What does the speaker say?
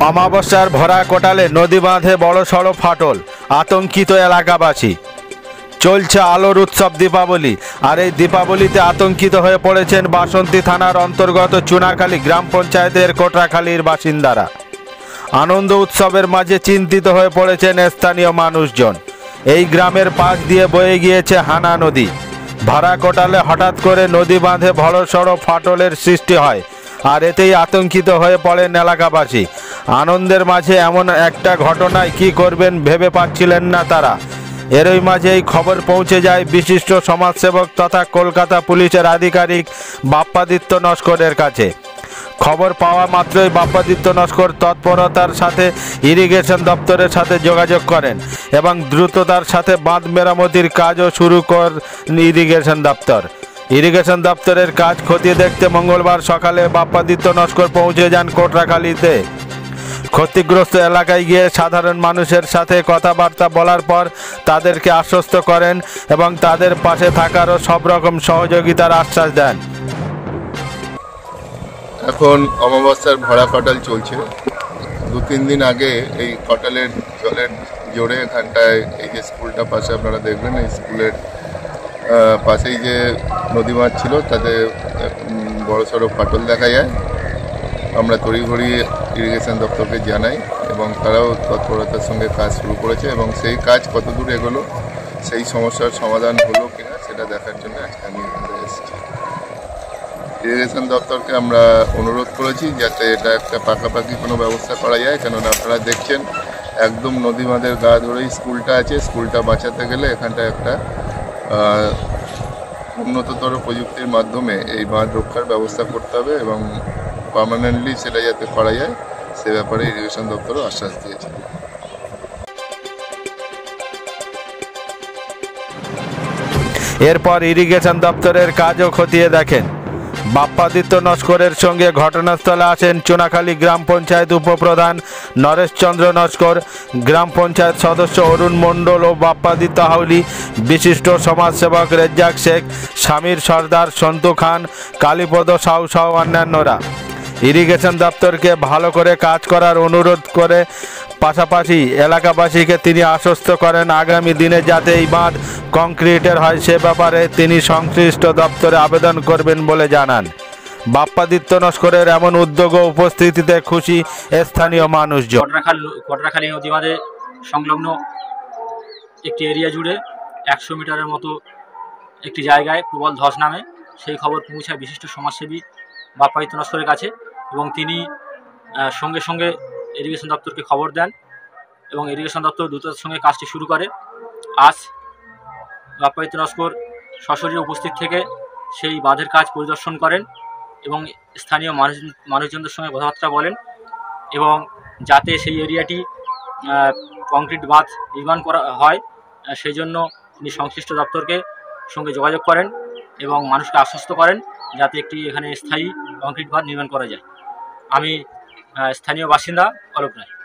অমাবস্যার ভরা কোটালে নদী বাঁধে বড়সড় ফাটল, আতঙ্কিত এলাকাবাসী। চলছে আলোর উৎসব দীপাবলি, আর এই দীপাবলিতে আতঙ্কিত হয়ে পড়েছেন বাসন্তী থানার অন্তর্গত চুনাখালী গ্রাম পঞ্চায়েতের কোটরাখালীর বাসিন্দারা। আনন্দ উৎসবের মাঝে চিন্তিত হয়ে পড়েছেন স্থানীয় মানুষজন। এই গ্রামের পাশ দিয়ে বয়ে গিয়েছে হানা নদী। ভরা কোটালে হঠাৎ করে নদী বাঁধে বড়সড় ফাটলের সৃষ্টি হয়, আর এতেই আতঙ্কিত হয়ে পড়েন এলাকাবাসী। আনন্দের মাঝে এমন একটা ঘটনায় কি করবেন ভেবে পাচ্ছিলেন না তারা। এরই মাঝে এই খবর পৌঁছে যায় বিশিষ্ট সমাজসেবক তথা কলকাতা পুলিশের আধিকারিক বাপ্পাদিত্য নস্করের কাছে। খবর পাওয়া মাত্রই বাপ্পাদিত্য নস্কর তৎপরতার সাথে ইরিগেশন দপ্তরের সাথে যোগাযোগ করেন এবং দ্রুততার সাথে বাঁধ মেরামতির কাজও শুরু করেন ইরিগেশন দপ্তরের কাজ খতিয়ে দেখতে মঙ্গলবার সকালে বাপ্পাদিত্য নস্কর পৌঁছে যান কোটরাখালীতে। ক্ষতিগ্রস্ত এলাকায় গিয়ে সাধারণ মানুষের সাথে কথাবার্তা বলার পর তাদেরকে আশ্বস্ত করেন এবং তাদের পাশে থাকারও সব রকম সহযোগিতার আশ্বাস দেন। এখন অমাবস্যার ভরা কটাল চলছে। 2-3 দিন আগে এই কটালের জলের জোরে এখানটায় এই যে স্কুলটা পাশে আপনারা দেখবেন, এই স্কুলের পাশেই যে নদী বাঁধ ছিল তাতে বড়সড় ফাটল দেখা যায়। আমরা তড়িঘড়ি ইরিগেশন দপ্তরকে জানাই এবং তারাও তৎপরতার সঙ্গে কাজ শুরু করেছে এবং সেই কাজ কতদূর এগোলো, সেই সমস্যার সমাধান হলো কিনা সেটা দেখার জন্য আজকে আমি এখানে এসেছি। ইরিগেশন দপ্তরকে আমরা অনুরোধ করেছি যাতে এটা একটা পাকাপাকি কোনো ব্যবস্থা করা যায়, কেননা আপনারা দেখছেন একদম নদী বাঁধের গা ধরেই স্কুলটা আছে। স্কুলটা বাঁচাতে গেলে এখানটা একটা উন্নততর প্রযুক্তির মাধ্যমে এই বাঁধ রক্ষার ব্যবস্থা করতে হবে এবং পার্মানেন্টলি সেটা যাতে করা যায় সে ব্যাপারে ইরিগেশন দপ্তরও আশ্বাস দিয়েছে। এরপর ইরিগেশন দপ্তরের কাজও খতিয়ে দেখেন। বাপ্পাদিত্য নস্করের সঙ্গে ঘটনাস্থলে আসেন চুনাখালী গ্রাম পঞ্চায়েত উপপ্রধান নরেশচন্দ্র নস্কর, গ্রাম পঞ্চায়েত সদস্য অরুণ মণ্ডল ও বাপ্পাদিত্য হাউলি, বিশিষ্ট সমাজসেবক রেজ্জাক শেখ, শামীর সর্দার, সন্তু খান, কালীপদ সাউ সহ অন্যান্যরা। ইরিগেশন দপ্তরকে ভালো করে কাজ করার অনুরোধ করে পাশাপাশি এলাকাবাসীকে তিনি আশ্বস্ত করেন আগামী দিনে যাতে এই বাঁধ কংক্রিটের হয় সে ব্যাপারে তিনি সংশ্লিষ্ট দপ্তরে আবেদন করবেন বলে জানান। বাপ্পাদিত্য নস্করের এমন উদ্যোগ ও উপস্থিতিতে খুশি স্থানীয় মানুষজন। কোটরাখালী নদী বাঁধে সংলগ্ন একটি এরিয়া জুড়ে 100 মিটারের মতো একটি জায়গায় প্রবল ধস নামে। সেই খবর পৌঁছায় বিশিষ্ট সমাজসেবী বাপ্পাদিত্য নস্করের কাছে এবং তিনি সঙ্গে সঙ্গে ইরিগেশন দপ্তরকে খবর দেন এবং ইরিগেশন দপ্তর দ্রুততার সঙ্গে কাজটি শুরু করে। আজ বাপ্পাদিত্য নস্কর সশরীরে উপস্থিত থেকে সেই বাঁধের কাজ পরিদর্শন করেন এবং স্থানীয় মানুষজনদের সঙ্গে কথাবার্তা বলেন এবং যাতে সেই এরিয়াটি কংক্রিট বাঁধ নির্মাণ করা হয় সেই জন্য তিনি সংশ্লিষ্ট দপ্তরকে সঙ্গে যোগাযোগ করেন এবং মানুষকে আশ্বস্ত করেন যাতে একটি এখানে স্থায়ী কংক্রিট বাঁধ নির্মাণ করা যায়। আমি স্থানীয় বাসিন্দা অলোক রায়।